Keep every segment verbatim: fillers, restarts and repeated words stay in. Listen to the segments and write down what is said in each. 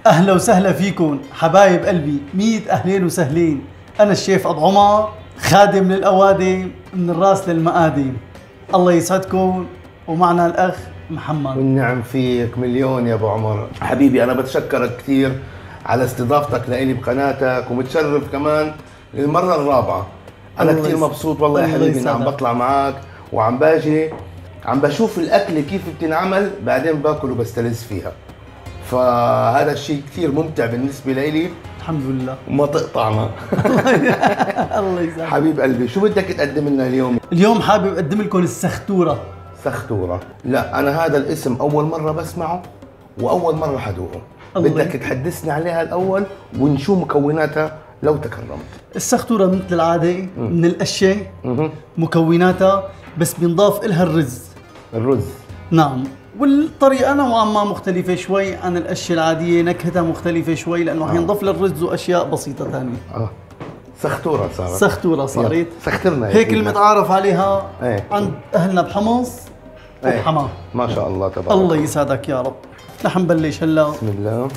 أهلا وسهلا فيكم حبايب قلبي، ميت أهلين وسهلين. أنا الشيف أبو عمر، خادم للأوادم من الراس للمقادم. الله يسعدكم، ومعنا الأخ محمد. والنعم فيك مليون يا أبو عمر حبيبي. أنا بتشكرك كثير على استضافتك لإلي بقناتك، ومتشرف كمان للمرة الرابعة. أنا كثير مبسوط والله يا حبيبي إني عم بطلع معك وعم باجي عم بشوف الأكل كيف بتنعمل، بعدين باكل وبستلذ فيها. فهذا الشيء كثير ممتع بالنسبة لإلي. الحمد لله. وما تقطعنا. الله يسعدك حبيب قلبي. شو بدك تقدم لنا اليوم؟ اليوم حابب أقدم لكم السختورة. سختورة؟ لا، أنا هذا الاسم أول مرة بسمعه وأول مرة حدوقه. بدك تحدثني عليها الأول ونشوف مكوناتها لو تكرمت. السختورة مثل العادة من القشة، مكوناتها بس بينضاف إلها الرز. الرز؟ نعم. والطريقة نوعا ما مختلفة شوي عن القشة العادية، نكهتها مختلفة شوي لأنه حينضاف للرز وأشياء بسيطة ثانية. آه. سختورة صارت. سختورة صارت. سخترنا هيك المتعارف عليها ايه؟ عند أهلنا بحمص وبحماه. ايه؟ ما شاء الله تبارك. الله يسعدك يا رب. رح نبلش هلا. بسم الله.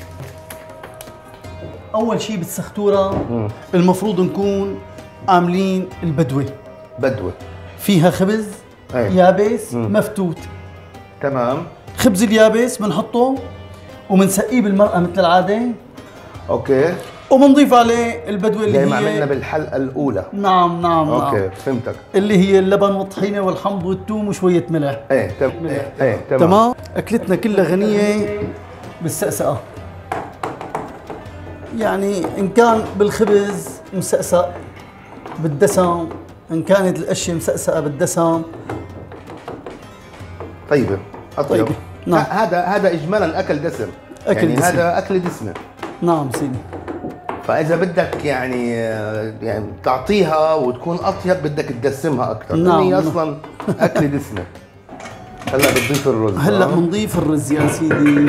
أول شيء بالسختورة المفروض نكون عاملين البدوة. بدوة فيها خبز ايه؟ يابس مم. مفتوت. تمام. خبز اليابس بنحطه وبنسقيه بالمرقة مثل العادة. اوكي. وبنضيف عليه البدوة اللي زي هي ما عملنا بالحلقة الأولى. نعم نعم. اوكي نعم. فهمتك. اللي هي اللبن والطحينة والحمض والثوم وشوية ملح. ايه تمام. ايه, ايه تمام. تمام. أكلتنا كلها غنية بالسقسقة. يعني إن كان بالخبز مسقسق بالدسم، إن كانت القشة مسقسقة بالدسم. طيبة أطيب. طيبة. نعم. هذا هذا إجمالا أكل دسم. أكل يعني دسم. هذا أكل دسمة. نعم سيدي. فإذا بدك يعني يعني تعطيها وتكون أطيب بدك تدسمها أكثر. نعم. هي أصلا أكل دسمة. هلا بتضيف الرز. هلا بنضيف الرز يا سيدي.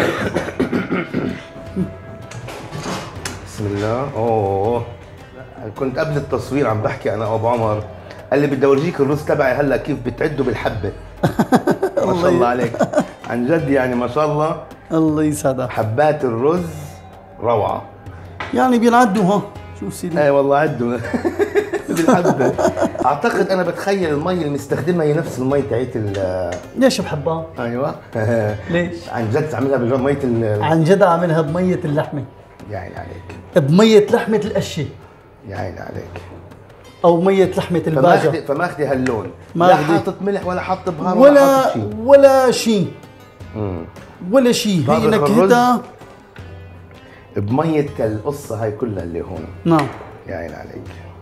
بسم الله. أوه كنت قبل التصوير عم بحكي أنا أبو عمر، قال لي بدي أورجيك الرز تبعي هلا كيف بتعده بالحبة. ما شاء الله عليك عن جد، يعني ما شاء الله. الله يسعدك. حبات الرز روعة. يعني بينعدوا ها. شوف سيدي. اي والله عدوا بالحبة. اعتقد انا بتخيل المي اللي بنستخدمها هي نفس المي تاعت ال ليش بحبها؟ ايوه. ليش؟ عن جد عاملها بمية ال عن جد عاملها بمية اللحمة. يا عيني عليك. بمية لحمة القشة. يا عيني عليك. او مية لحمة الباجة. فماخذ هاللون. ما لا حاطط ملح ولا حاط بهار ولا ولا حاطط شيء. ولا شيء. ولا شيء. هي نكهتها بمية القصة هاي كلها اللي هون. نعم. يا عيني عليك.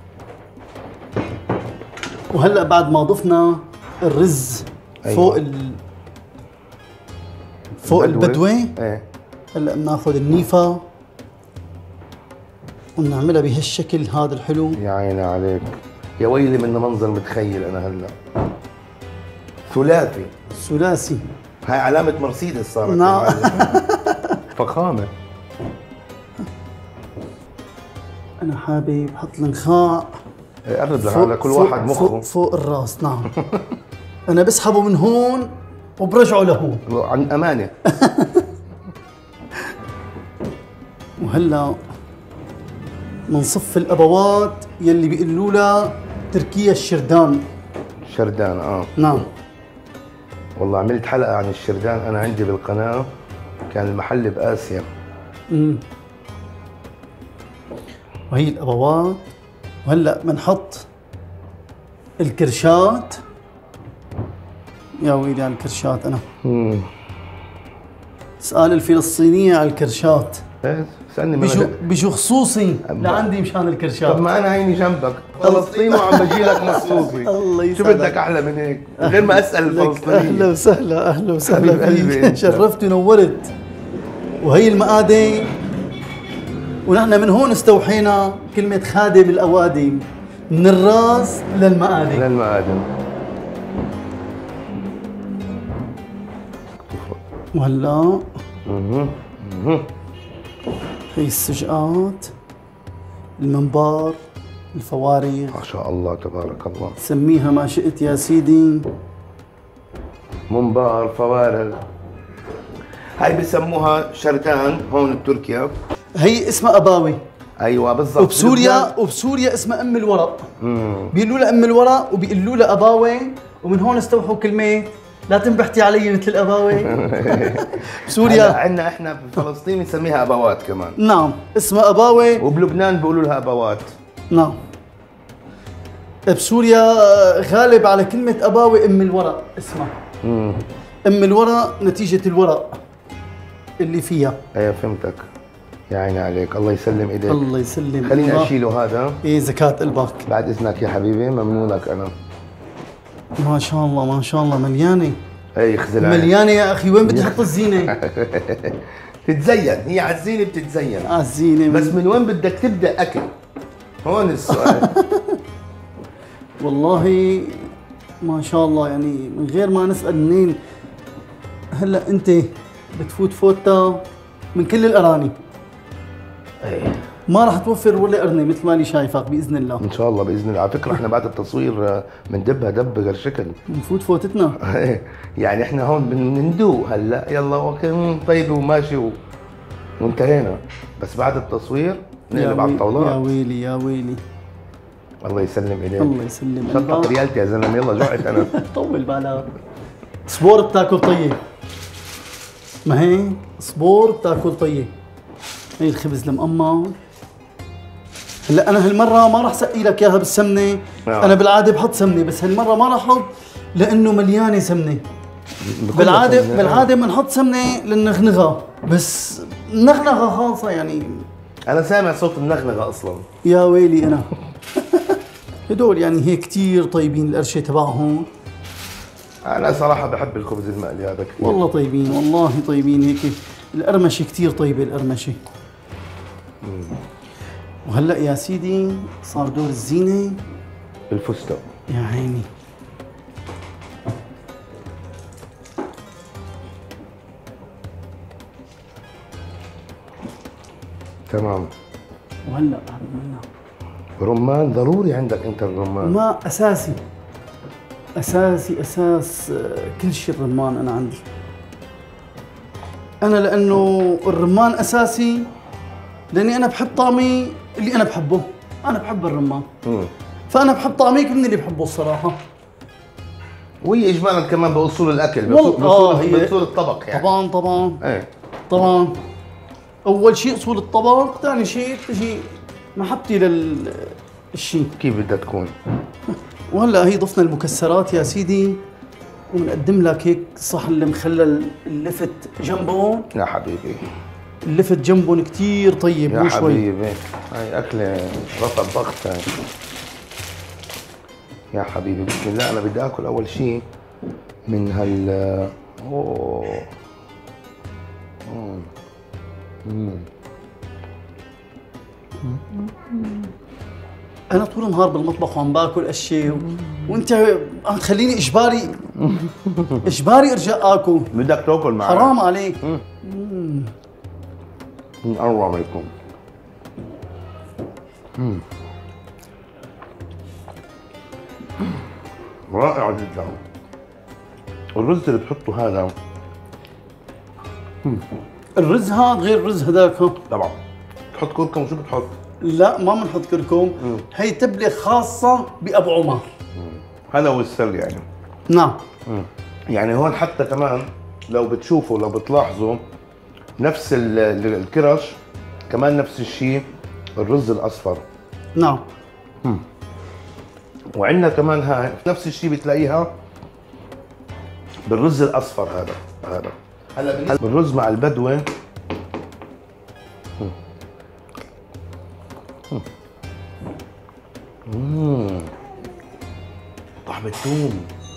وهلا بعد ما ضفنا الرز أيوة. فوق ال فوق البدوة. ايه. هلا بناخذ النيفة ونعملها بهالشكل هذا الحلو. يا عيني عليك. يا ويلي من منظر متخيل انا هلا. ثلاثي. ثلاثي. هاي علامة مرسيدس صارت. نعم. فخامة. أنا حابب أحط النخاع. قرب على كل واحد مخه. فوق, فوق الراس. نعم. أنا بسحبه من هون وبرجعه لهون. عن أمانة. وهلا منصف الأبوات يلي بيقولوا لها تركيا الشردان. الشردان اه. نعم. والله عملت حلقة عن الشردان أنا عندي بالقناة، كان المحل بآسيا. امم وهي الأبوات. وهلا بنحط الكرشات. يا ويلي على الكرشات. أنا امم اسأل الفلسطينية على الكرشات. ايه سألني بشو بشو خصوصي لعندي مشان الكرشات. طب ما أنا هيني جنبك فلسطين وعم بجي لك مخصوصي. الله يسعدك. شو بدك أحلى من هيك؟ غير ما أسأل الفلسطينية. أهلا وسهلا أهلا وسهلا فيك. شرفت ونورت. وهي المقادم. ونحن من هون استوحينا كلمة خادم الأوادم، من الراس للمقادم. للمقادم. وهلا هي السجقات، المنبار، الفوارغ. ما شاء الله تبارك الله. سميها ما شئت يا سيدي. منبار، فوارغ. هاي بسموها شردان هون بتركيا. هي اسمها اباوي. ايوه بالضبط. وبسوريا وبسوريا اسمها ام الورق. بيقولوا لها ام الورق وبيقولوا لها اباوي، ومن هون استوحوا كلمه لا تنبحتي علي مثل الاباوي. بسوريا عندنا احنا بفلسطين بنسميها ابوات كمان. نعم اسمها اباوي. وبلبنان بيقولوا لها ابوات. نعم. بسوريا غالب على كلمة اباوي ام الورق اسمها. امم ام الورق نتيجة الورق اللي فيها. ايوه فهمتك. يا عيني عليك، الله يسلم ايديك. الله يسلم. خليني اشيله هذا. ايه زكاة قلبك. بعد اذنك يا حبيبي، ممنونك انا. ما شاء الله ما شاء الله مليانة. اي خزل مليانة يا اخي، وين بدي احط الزينة؟ تتزين، هي على الزينة بتتزين. على الزينة. بس من وين بدك تبدا اكل؟ هون السؤال. والله ما شاء الله، يعني من غير ما نسأل منين. هلا انت بتفوت فوتة من كل الاراني. ايه ما راح توفر ولا قرنه مثل ما انا شايفك باذن الله. ان شاء الله باذن الله. على فكره احنا بعد التصوير بندبها دب غير شكل. بنفوت فوتتنا. يعني احنا هون بندوق هلا يلا اوكي طيب وماشي و... وانتهينا، بس بعد التصوير نقلب على الطاولات. يا ويلي يا ويلي. الله يسلم ايديك. الله يسلم. شطط ريالتي يا زلمه، يلا جوعت انا. طول بالك. صبور بتاكل طيه. ما هي صبور بتاكل طيه. هي الخبز المقمر. هلا انا هالمره ما راح سقي لك اياها بالسمنه. آه. انا بالعاده بحط سمنه، بس هالمره ما راح احط لانه مليانه سمنه. بالعاده سمنة. بالعاده بنحط سمنه للنغنغه، بس نغنغه خالصه يعني. انا سامع صوت النغنغه اصلا. يا ويلي انا. هدول يعني هيك كثير طيبين القرشه تبعهم. انا صراحه بحب الخبز المقلي هذا كثير. والله طيبين، والله طيبين هيك. القرمشه كثير طيبه القرمشه. وهلا يا سيدي صار دور الزينه. الفستق. يا عيني. تمام. وهلا رمان. رمان ضروري عندك انت الرمان. ما اساسي. اساسي اساس كل شيء الرمان انا عندي. انا لانه الرمان اساسي، لاني انا بحب طعمي اللي انا بحبه. انا بحب الرمان. امم فانا بحب طعميك من اللي بحبه الصراحه. وهي اجمالا كمان باصول الاكل، باصول آه باصول الطبق يعني. طبعا طبعا. ايه طبعا. اول شيء اصول الطبق، ثاني شيء تجي محبتي للشيء. كيف بدها تكون؟ وهلا هي ضفنا المكسرات يا سيدي، وبنقدم لك هيك صحن المخلل اللفت جنبهم. يا حبيبي اللفت جنبهم كثير طيب. يا حبيبي هاي اكله رطب ضغط هاي. يا حبيبي بسم الله. انا بدي اكل اول شيء من هال اوه امم انا طول النهار بالمطبخ وعم باكل اشياء، وانت عم تخليني اجباري اجباري ارجع اكل. بدك تاكل معي. حرام عليك. الله عليكم. امم رائع جدا. الرز اللي بتحطه هذا. مم. الرز هذا غير الرز هذاك. طبعا. بتحط كركم وشو بتحط؟ لا ما بنحط كركم. مم. هي تبله خاصه بابو عمر. مم. هذا هو السر يعني. نعم. مم. يعني هون حتى كمان لو بتشوفوا لو بتلاحظوا نفس الكرش كمان نفس الشيء الرز الاصفر. نعم. مم. وعندنا كمان هاي نفس الشيء بتلاقيها بالرز الاصفر هذا هذا هلا بالرز مع البدوه. اممم طعم الثوم.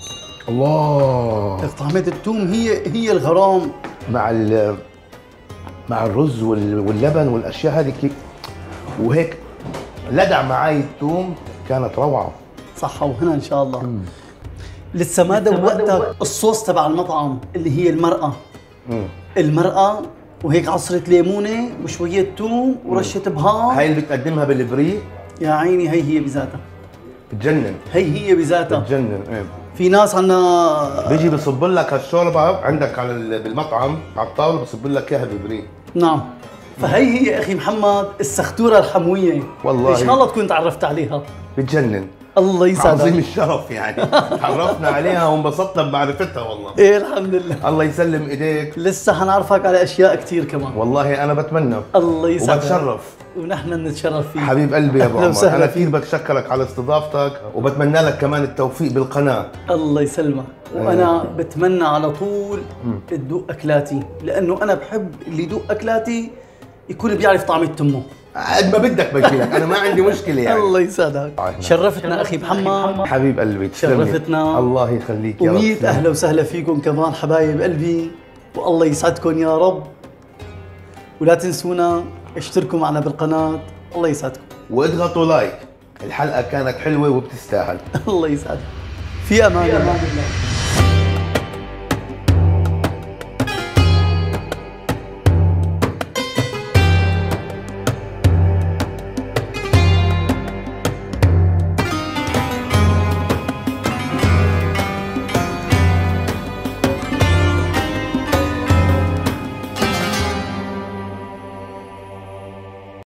الله. طعمة الثوم هي هي الغرام مع ال مع الرز واللبن والاشياء هذه كيف، وهيك لدع معي الثوم كانت روعه. صحة وهنا ان شاء الله. مم. لسه ما دوقتك الصوص تبع المطعم اللي هي المرقه. مم. المرقه وهيك عصره ليمونه وشويه ثوم ورشه بهار. هاي اللي بتقدمها بالبريق. يا عيني هي هي بذاتها. بتجنن. هي هي بذاتها. بتجنن. ايه في ناس عنا بيجي بصب لك هالشوربه عندك على بالمطعم على الطاوله، بصب لك اياها ببريق. نعم. فهي هي اخي محمد السختوره الحمويه، والله ان شاء الله تكون تعرفت عليها. بتجنن. الله يسعدك. عظيم الشرف يعني. تعرفنا عليها وانبسطنا بمعرفتها والله. ايه الحمد لله. الله يسلم ايديك. لسه حنعرفك على اشياء كثير كمان. والله انا بتمنى. الله يسعدك. وبتشرف. ونحن نتشرف فيك. حبيب قلبي يا ابو عمر، انا كثير بتشكرك على استضافتك وبتمنى لك كمان التوفيق بالقناه. الله يسلمك. وانا بتمنى على طول تدوق اكلاتي، لانه انا بحب اللي يدوق اكلاتي يكون بيعرف طعم تمه. قد ما بدك بجي لك، انا ما عندي مشكله يعني. الله يسعدك. شرفتنا اخي محمد. حبيب قلبي تسلمي. شرفتنا. الله يخليك يا رب. ومية اهلا وسهلا فيكم كمان حبايب قلبي، والله يسعدكم يا رب. ولا تنسونا اشتركوا معنا بالقناه، الله يسعدكم. واضغطوا لايك، الحلقه كانت حلوه وبتستاهل. الله يسعدك. في امان الله.